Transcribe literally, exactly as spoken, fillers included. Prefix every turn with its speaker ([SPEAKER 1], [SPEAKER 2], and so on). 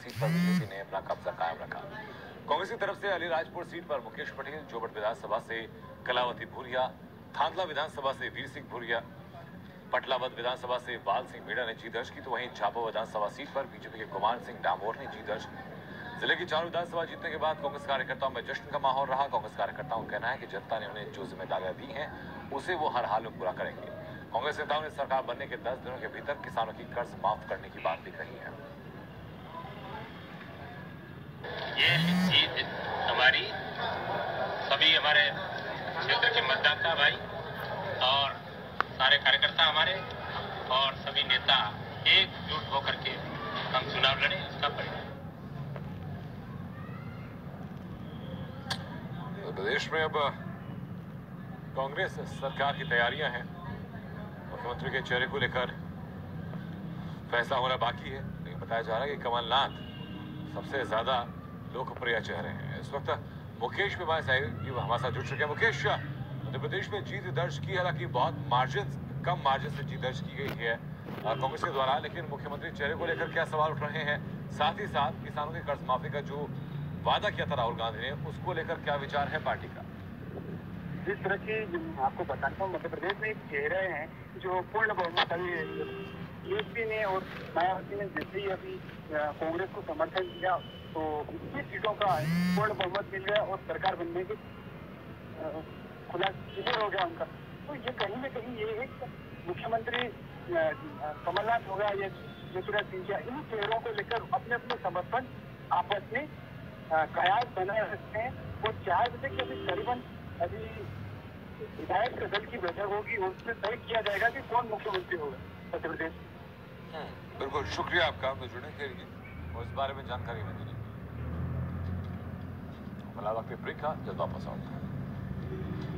[SPEAKER 1] Seat पर BJP ने अपना कब्जा कायम रखा। कांग्रेस की तरफ से अलीराजपुर सीट पर मुकेश पटेल, जोबट विधानसभा से कलावती भूरिया, थांदला विधानसभा से वीर सिंह भूरिया, पटलावद विधानसभा से बाल सिंह मेड़ा ने जीत दर्ज की, तो वहीं झाबुआ विधानसभा सीट पर बीजेपी के कुमार सिंह डामोर ने जीत दर्ज की। जिले की चारों विधानसभा जीतने के बाद कांग्रेस कार्यकर्ताओं में जश्न का माहौल रहा। कांग्रेस कार्यकर्ताओं का कहना है कि जनता ने उन्हें जो जिम्मेदारियां दी हैं उसे वो हर हाल में पूरा करेंगे। कांग्रेस नेताओं ने सरकार बनने के दस दिनों के भीतर किसानों की कर्ज माफ करने की बात भी कही है।
[SPEAKER 2] ये सीट हमारी सभी हमारे क्षेत्र के मतदाता भाई और सारे कार्यकर्ता हमारे और सभी नेता एकजुट होकर के हम चुनाव लड़े, इसका परिणाम।
[SPEAKER 1] प्रदेश में अब कांग्रेस सरकार की तैयारियां हैं। मुख्यमंत्री के चेहरे को लेकर फैसला होना बाकी है, लेकिन बताया जा रहा है कि कमलनाथ सबसे ज्यादा लोकप्रिय चेहरे हैं। इस वक्त मुकेश भी हमारे सहयोगी हमारे साथ जुड़ चुके हैं। मुकेश, मध्य प्रदेश में जीत दर्ज की, हालांकि बहुत मार्जिन कम मार्जिन से जीत दर्ज की गई है कांग्रेस के द्वारा, लेकिन मुख्यमंत्री चेहरे को लेकर क्या सवाल उठ रहे हैं? साथ ही साथ किसानों की कर्ज माफी का जो वादा किया था राहुल गांधी ने, उसको लेकर क्या विचार है पार्टी का?
[SPEAKER 3] जिस तरह की आपको बताता हूँ, मध्य प्रदेश में एक चेहरे हैं जो पूर्ण बहुमत अभी यूपी ने और मायावती ने जैसे ही अभी कांग्रेस को समर्थन दिया तो इक्कीस सीटों का पूर्ण बहुमत मिल गया और सरकार बनने के खुला क्लियर हो गया उनका। तो ये कहीं न कहीं ये एक मुख्यमंत्री कमलनाथ होगा या ज्योतिरादित्य सिंधिया, इन चेहरों को लेकर अपने अपने समर्थन आपस में कयास बनाए रखते हैं। वो चार बजे के अभी करीबन अभी विधायक दल की बैठक होगी, उसमें तय किया जाएगा कि कौन मुख्यमंत्री होगा मध्य प्रदेश।
[SPEAKER 1] बिल्कुल, शुक्रिया आपका हमसे जुड़ने के लिए और इस बारे में जानकारी देने के लिए। फिलहाल वक्त ब्रेक का, जल्द वापस आऊंगा।